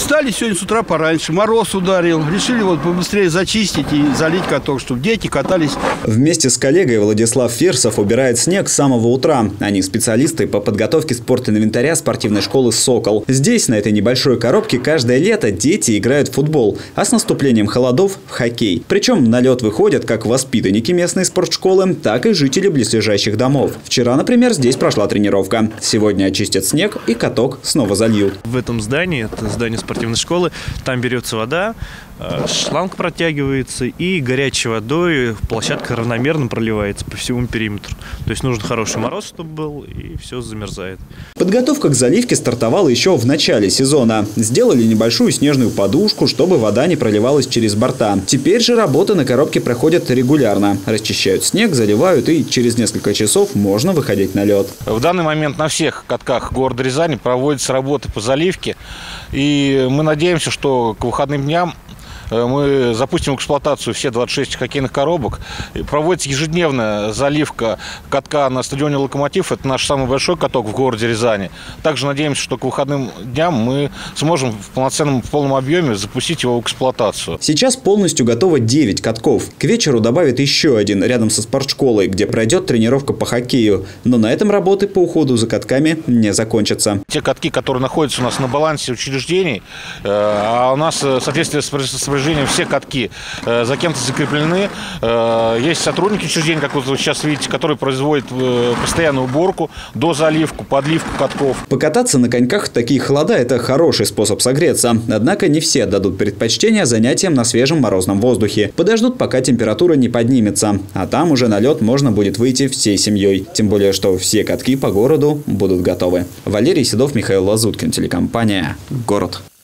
Встали сегодня с утра пораньше, мороз ударил. Решили вот побыстрее зачистить и залить каток, чтобы дети катались. Вместе с коллегой Владислав Фирсов убирает снег с самого утра. Они специалисты по подготовке спортинвентаря спортивной школы «Сокол». Здесь, на этой небольшой коробке, каждое лето дети играют в футбол, а с наступлением холодов – в хоккей. Причем на лед выходят как воспитанники местной спортшколы, так и жители близлежащих домов. Вчера, например, здесь прошла тренировка. Сегодня очистят снег и каток снова зальют. В этом здании, это здание спортивной школы, там берется вода, шланг протягивается и горячей водой площадка равномерно проливается по всему периметру. То есть нужен хороший мороз, чтобы был, и все замерзает. Подготовка к заливке стартовала еще в начале сезона. Сделали небольшую снежную подушку, чтобы вода не проливалась через борта. Теперь же работы на коробке проходят регулярно. Расчищают снег, заливают, и через несколько часов можно выходить на лед. В данный момент на всех катках города Рязани проводятся работы по заливке. И мы надеемся, что к выходным дням мы запустим в эксплуатацию все 26 хоккейных коробок. Проводится ежедневная заливка катка на стадионе «Локомотив». Это наш самый большой каток в городе Рязани. Также надеемся, что к выходным дням мы сможем в полном объеме запустить его в эксплуатацию. Сейчас полностью готово 9 катков. К вечеру добавят еще один рядом со спортшколой, где пройдет тренировка по хоккею. Но на этом работы по уходу за катками не закончатся. Те катки, которые находятся у нас на балансе учреждений, а у нас в соответствии с распоряжением все катки за кем-то закреплены. Есть сотрудники учреждений, как вы сейчас видите, которые производят постоянную уборку, дозаливку, подливку катков. Покататься на коньках в такие холода – это хороший способ согреться. Однако не все отдадут предпочтение занятиям на свежем морозном воздухе. Подождут, пока температура не поднимется. А там уже на лед можно будет выйти всей семьей. Тем более, что все катки по городу будут готовы. Валерий Седов, Михаил Лазуткин, телекомпания «Город».